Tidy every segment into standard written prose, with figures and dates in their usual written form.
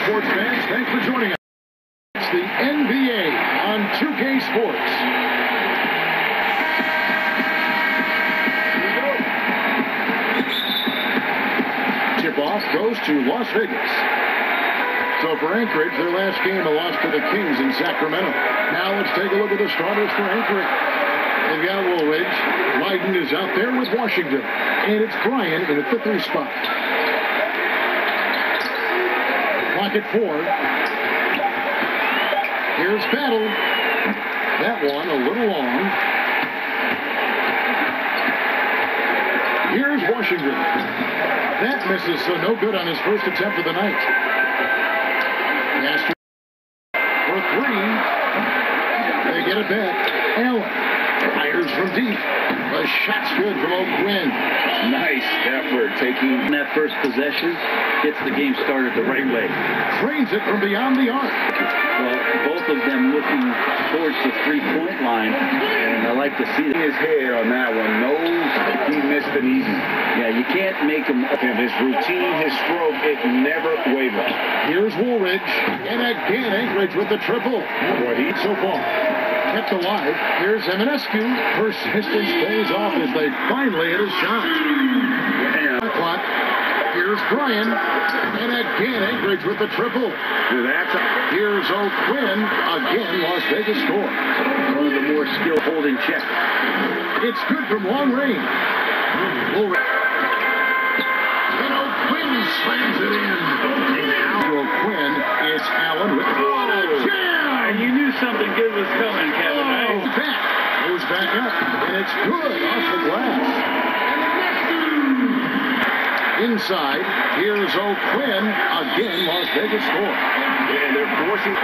sports fans, thanks for joining us. It's the NBA on 2K Sports. Tip-off goes to Las Vegas. So for Anchorage, their last game, a loss to the Kings in Sacramento. Now let's take a look at the starters for Anchorage. They've got Woolridge. Lydon is out there with Washington. And it's Bryant in the 5th spot. Clock at 4. Here's Battle. That one a little long. Here's Washington. That misses, so no good on his first attempt of the night. Master for 3. They get it back. Allen fires from deep. The shot's good from O'Quinn. Nice effort taking that first possession. Gets the game started the right way. Trains it from beyond the arc. Well, both of them looking towards the three-point line, and I like to see his head on that one. Knows he missed an easy. Yeah, you can't make him. His routine, his stroke, it never wavers. Here's Woolridge, and again Anchorage with the triple. Boy, he so far kept alive. Here's Eminescu. Persistence pays off as they finally hit a shot. Clock. Here's Bryan, and again Anchorage with the triple. Here's O'Quinn. Again, Las Vegas score. One of the more skilled holding check. It's good from long range. And O'Quinn slams it in. Now O'Quinn, it's Allen with Yeah, you knew something good was coming, Kevin. Right? Back. Goes back up, and it's good off the glass. Inside, here's O'Quinn. Again, Las Vegas score. And they're forcing.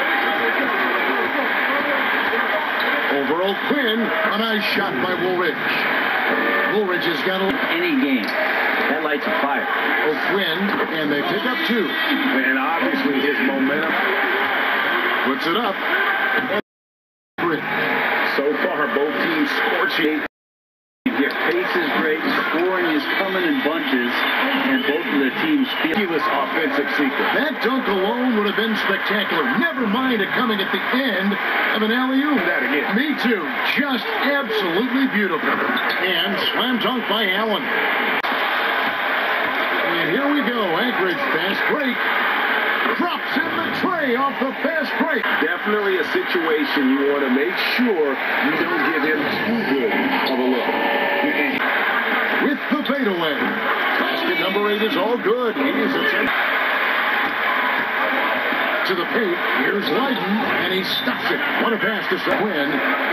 Over O'Quinn, a nice shot by Woolridge. Woolridge has got any game. That lights a fire. O'Quinn, and they pick up 2. And obviously his momentum. Puts it up. So far, both teams scorching. Their pace is great, scoring is coming in bunches, and both of the teams feel this offensive sequence. That dunk alone would have been spectacular. Never mind it coming at the end of an alley-oop. That again. Me too. Just absolutely beautiful. And slam dunk by Allen. And here we go. Anchorage fast break. Drops in the tray off the fast break. Definitely a situation you want to make sure you don't give him too good of a look. With the fadeaway. Basket number 8 is all good. He is to the paint. Here's Lydon, and he stops it. What a pass to win.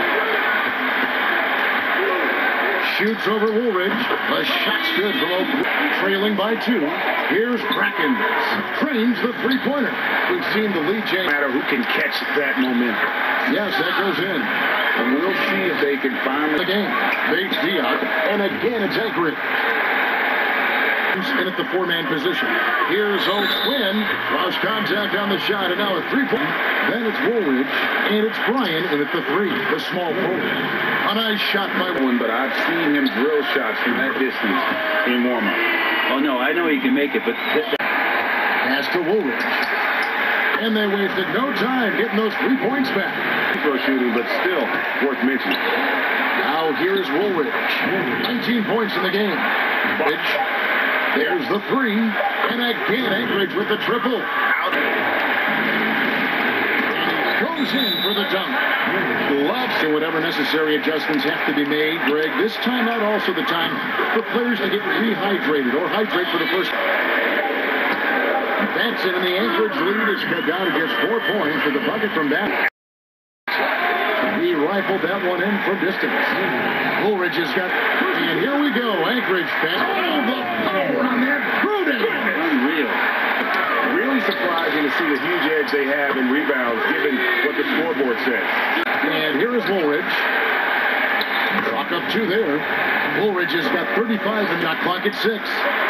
Shoots over Woolridge. The shot's good from Oakland. Trailing by 2. Here's Bracken. Trains the three-pointer. We've seen the lead change. No matter who can catch that momentum. Yes, that goes in. And we'll see if they can find the game. Bates Diop. And again, it's Anchorage. In at the 4-man position. Here's O'Quinn. Lost contact on the shot, and now a 3-point. Then it's Woolridge, and it's Bryan in at the 3. The small forward. A nice shot by one, but I've seen him drill shots from that distance in warm-up. Oh, no, I know he can make it, but... Pass to Woolridge. And they wasted no time getting those 3 points back. Pro shooting, but still worth mentioning. Now here's Woolridge. 19 points in the game. Woolridge. There's the 3. And again, Anchorage with the triple. Out. Goes in for the dunk. Loves to whatever necessary adjustments have to be made, Greg. This time out also the time for players to get rehydrated or hydrate for the first. That's it, and the Anchorage lead is cut down to just 4 points with the bucket from that. He rifled that one in from distance. Woolridge has got, and here we go, Anchorage fans. Oh, the power on that threw down. Unreal. Really surprising to see the huge edge they have in rebounds, given what the scoreboard says. And here is Woolridge. Clock up 2 there. Woolridge has got 35 and got clock at 6.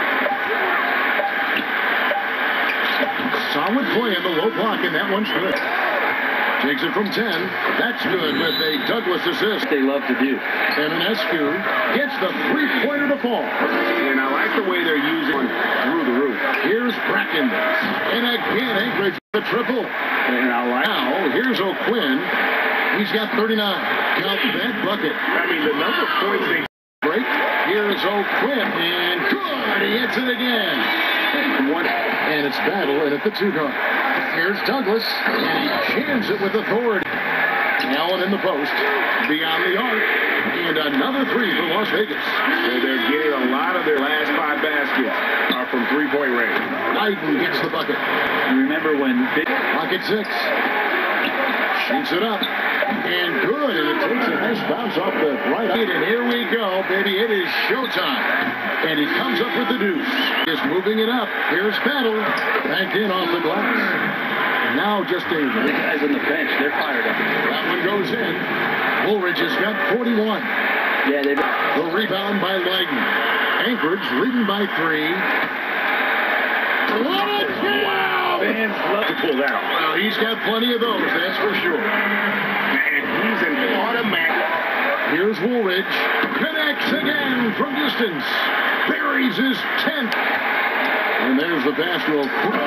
Solid play in the low block, and that one's good. Takes it from 10. That's good with a Douglas assist. They love to do. Eminescu gets the three-pointer to fall. And I like the way they're using through the roof. Here's Bracken. And again, Anchorage. The triple. And I like Now, here's O'Quinn. He's got 39. Count that bucket. I mean, the number of points they Break. Here's O'Quinn. And good. He hits it again. And it's Battle in at the 2-guard. Here's Douglas. And he jams it with authority. Allen in the post. Beyond the arc. And another three for Las Vegas. So they're getting a lot of their last 5 baskets are from three-point range. Biden gets the bucket. You remember when Pocket 6. Shoots it up. And good. And it takes a nice bounce off the right. And here we go, baby. It is showtime. And he comes up with the deuce. Is moving it up. Here's Battle. Back in off the glass. Now just the guys on the bench, they're fired up. that one goes in. Woolridge has got 41. Yeah, they. The rebound by Leiden. Anchorage leading by 3. Wow. Fans love to pull out. Well, he's got plenty of those, that's for sure. And he's an automatic. Here's Woolridge. Connects again from distance. Buries his 10th. And there's the pass to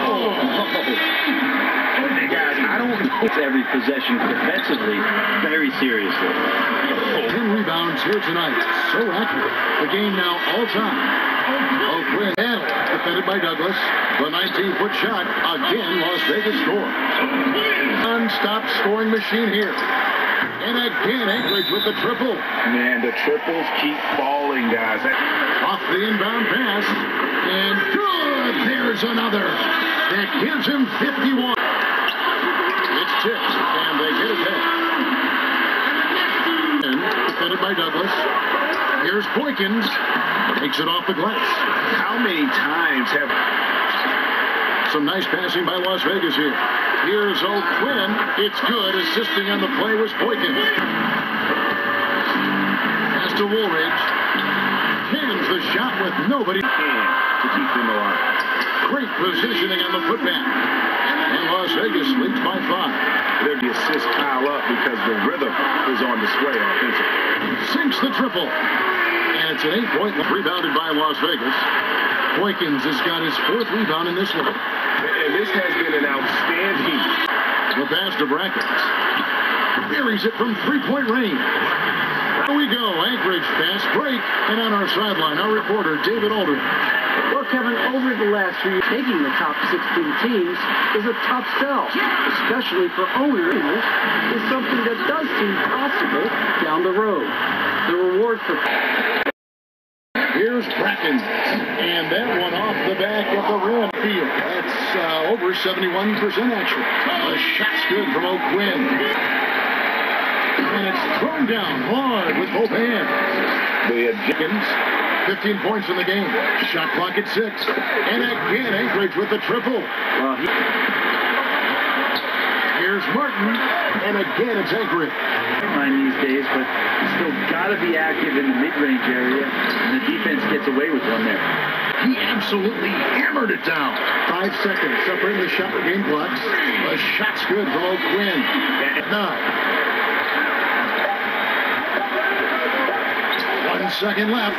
Guys, I don't know. It's every possession defensively, very seriously. 10 rebounds here tonight. So accurate. The game now all time. O'Quinn handled. Defended by Douglas. The 19-foot shot. Again, Las Vegas scores. Non-stop scoring machine here. And again, Anchorage with the triple. Man, the triples keep falling, guys. Off the inbound pass. And good. There's another. That gives him 51. It's tipped. And they get it back. And defended by Douglas. Here's Boykins. Takes it off the glass. How many times have... Some nice passing by Las Vegas here. Here's O'Quinn. It's good. Assisting on the play was Boykins. Pass to Woolridge. Cannons the shot with nobody. to keep them alive. Great positioning on the putback. And Las Vegas leads by 5. The assists pile up because the rhythm is on display offensively. Sinks the triple. And it's an 8-point rebounded by Las Vegas. Boykins has got his 4th rebound in this one. And this has been an outstanding. The pass to Brackett. Buries it from 3-point range. Here we go. Anchorage fast break. And on our sideline, our reporter, David Aldridge. Well, Kevin, over the last few years, taking the top 16 teams is a tough sell, especially for owners. Is something that does seem possible down the road. The reward for... Here's Bracken, and that one off the back of the rim field. That's over 71% actually. The shot's good from O'Quinn. And it's thrown down hard with both hands. The Jenkins, 15 points in the game. Shot clock at 6. And again, Anchorage with the triple. Here's Martin, and again it's Anchorage. Line these days, but still got to be active in the mid-range area, and the defense gets away with one there. He absolutely hammered it down. 5 seconds separating the shot game clocks. The shot's good from O'Quinn. At 9. 1 second left.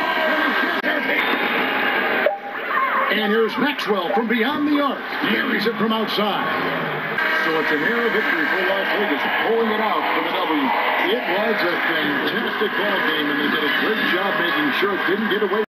And here's Maxwell from beyond the arc. Carries it from outside. So it's a narrow victory for Las Vegas, pulling it out for the W. It was a fantastic ball game, and they did a great job making sure it didn't get away.